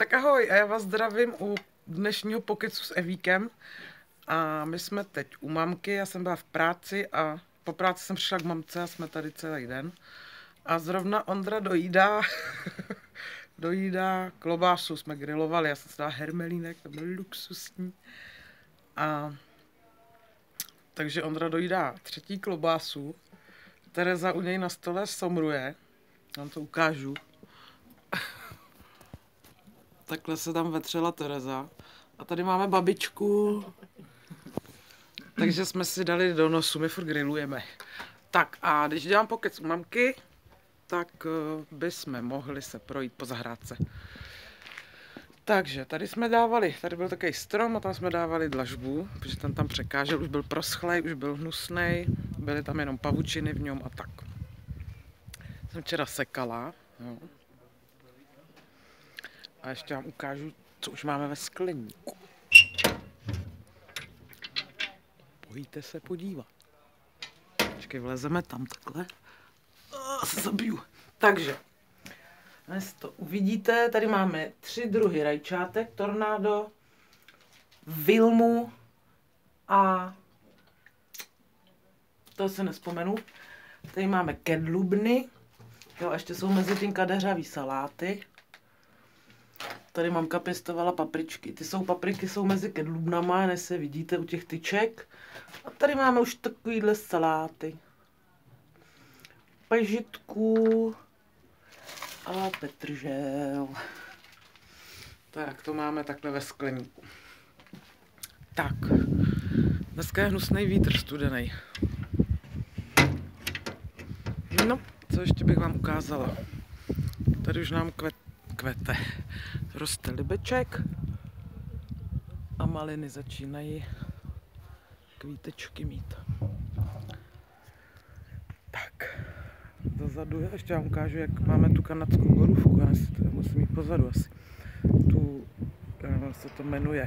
Tak ahoj, a já vás zdravím u dnešního pokecu s Evíkem. A my jsme teď u mamky, já jsem byla v práci a po práci jsem přišla k mamce a jsme tady celý den. A zrovna Ondra dojídá, dojídá klobásu, jsme grilovali, já jsem si dala hermelínek, to byl luxusní. A takže Ondra dojídá třetí klobásu, Tereza u něj na stole somruje, vám to ukážu. Takhle se tam vetřela Tereza. A tady máme babičku. Takže jsme si dali do nosu, my furt grillujeme. Tak a když dělám pokec u mamky, tak bychom mohli se projít po zahrádce. Takže tady jsme dávali, tady byl takový strom a tam jsme dávali dlažbu, protože ten tam překážel, už byl proschlej, už byl hnusnej, byly tam jenom pavučiny v něm a tak. Jsem včera sekala, jo. A ještě vám ukážu, co už máme ve skleníku. Bojíte se podívat. Počkej, vlezeme tam takhle. Se zabiju. Takže, dnes to uvidíte, tady máme 3 druhy rajčátek, tornádo, vilmu a to se nespomenu. Tady máme kedlubny, jo, a ještě jsou mezi tím kadeřavý saláty. Tady mamka pěstovala papričky. Papriky jsou mezi kedlubnama, než se vidíte u těch tyček. A tady máme už takovýhle saláty. Pežitku a petržel. Tak, to máme takhle ve skleníku. Tak, dneska je hnusný vítr studený. No, co ještě bych vám ukázala. Tady už nám kvete. Roste libeček a maliny začínají kvítečky mít. Tak, dozadu ještě vám ukážu, jak máme tu kanadskou borůvku. Já musím jít pozadu asi. Tu, jak se to jmenuje.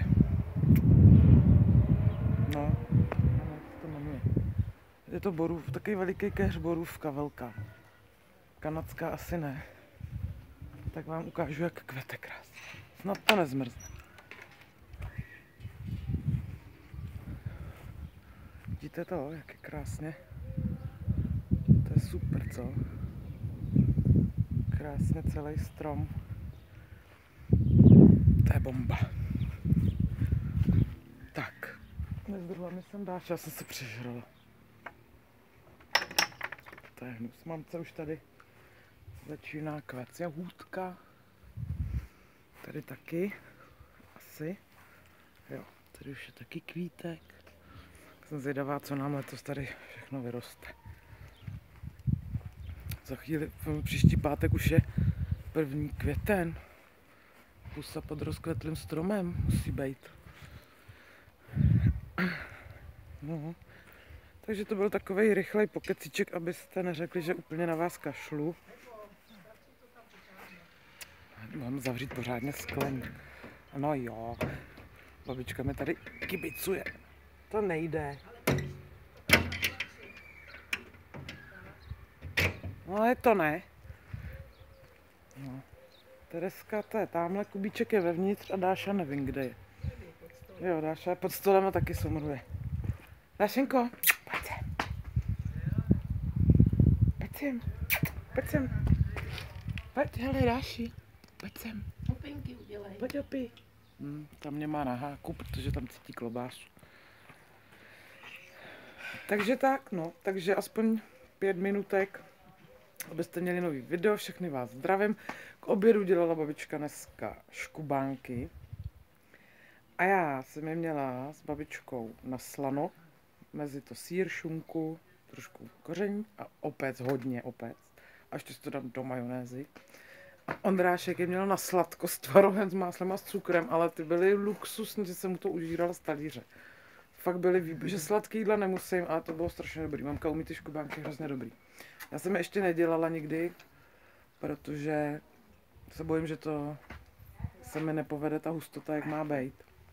No, jak se to jmenuje. Je to borův, takový veliký keř borůvka velká. Kanadská asi ne. Tak vám ukážu, jak kvete krásně. Snad to nezmrzne. Vidíte to, jak je krásně? To je super, co? Krásně celý strom. To je bomba. Tak. Nezdrhla mi sem dáš, já jsem se přežrala. To je hnus. Mamce už tady začíná kvést jahůdka. Tady taky. Asi. Jo, tady už je taky kvítek. Jsem zvědavá, co nám letos tady všechno vyroste. Za chvíli, příští pátek už je 1. květen. Pusa pod rozkvetlým stromem musí být. No. Takže to byl takovej rychlej pokecíček, abyste neřekli, že úplně na vás kašlu. Mám zavřít pořádně skleník. No jo, babička mi tady kibicuje. To nejde. No ale to ne. No. Tereska, to je tamhle, Kubíček je vevnitř a Dáša nevím, kde je. Jo, Dáša je pod stolem a taky somruje. Dášenko, pojď sem. Pojď sem. Pojď sem. Pojď, hele, Dáši. Pojď sem. Hopinky udělej. Pojď hopi. Tam mě má na háku, protože tam cítí klobásu. Takže tak, no. Takže aspoň 5 minutek, abyste měli nový video. Všechny vás zdravím. K obědu dělala babička dneska škubánky. A já jsem je měla s babičkou na slano. Mezi to sýr, šunku, trošku koření a opec, hodně opec. A ještě si to dám do majonézy. Ondrášek je měl na sladko s tvarohem, s máslem a s cukrem, ale ty byly luxusní, že jsem mu to užírala z talíře. Fakt byly výborné, že sladký jídla nemusím, ale to bylo strašně dobrý. Mamka umí ty škubánky hrozně dobrý. Já jsem je ještě nedělala nikdy, protože se bojím, že to se mi nepovede ta hustota, jak má být.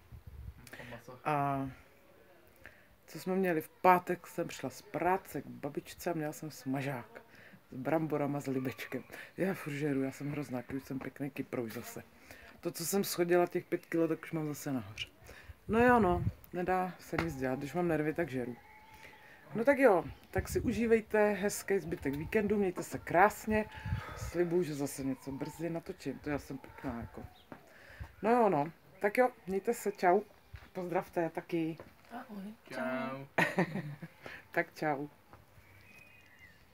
A co jsme měli? V pátek jsem šla z práce k babičce a měla jsem smažák s bramborama s libečkem. Já furt žeru, já jsem hrozná, když jsem pěkný kyprouš zase. To, co jsem schodila, těch 5 kilo, tak už mám zase nahoře. No jo, no, nedá se nic dělat, když mám nervy, tak žeru. No tak jo, tak si užívejte hezký zbytek víkendu, mějte se krásně. Slibuju, že zase něco brzy natočím, to já jsem pěkná jako. No jo, no, tak jo, mějte se, čau. Pozdravte taky. Ahoj. Čau. Tak čau.